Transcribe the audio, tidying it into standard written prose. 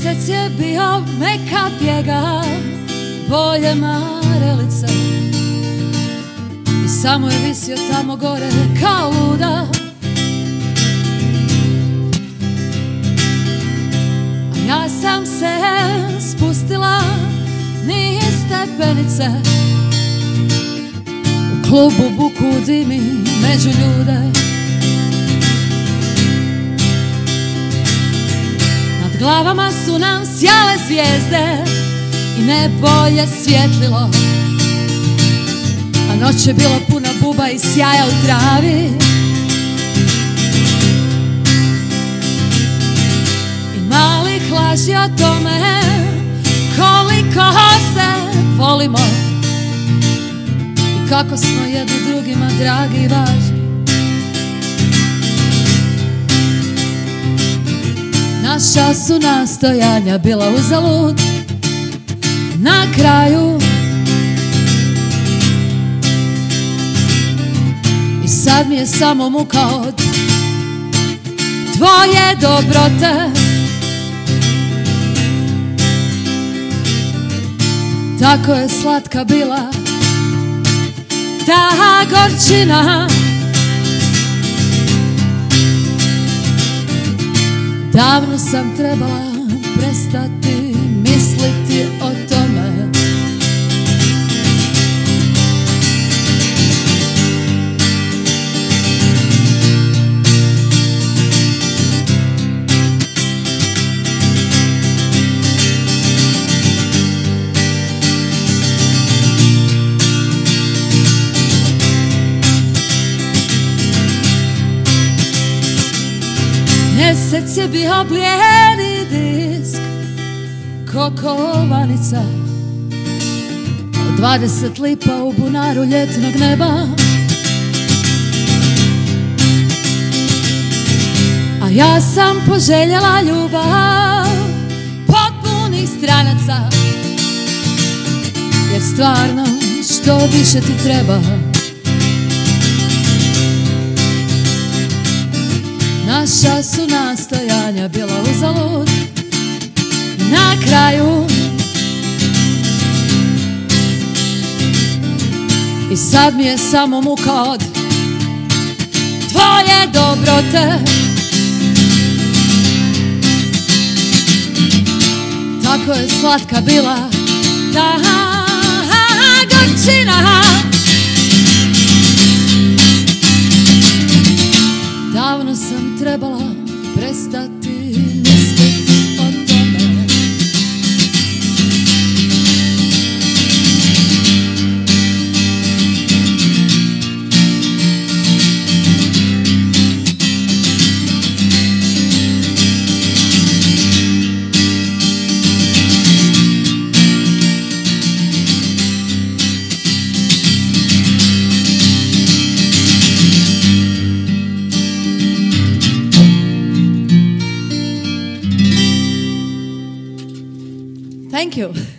Mjesec je bio meka pjega boje marelice i samo je visio tamo gore kao luda. A ja sam se spustila niz stepenice, u klubu buku dimi među ljude. Nad glavama su nam sjale zvijezde i nebo je svjetlilo, a noć je bila puna buba i sjaja u travi. I malih laži o tome koliko se volimo i kako smo jedni drugima dragi i važni. Naša su nastojanja bila uzalud na kraju i sad mi je samo muka od tvoje dobrote. Tako je slatka bila ta gorčina, davno sam trebala prestati misliti o tome. Mjesec je bio blijedi disk ko kovanica od 20 lipa u bunaru ljetnog neba. A ja sam poželjela ljubav potpunih stranaca, jer stvarno što više ti treba. Naša su nastojanja bila uzalud na kraju i sad mi je samo muka od tvoje dobrote. Tako je slatka bila ta gorčina, davno sam trebala prestati misliti o tome. Thank you.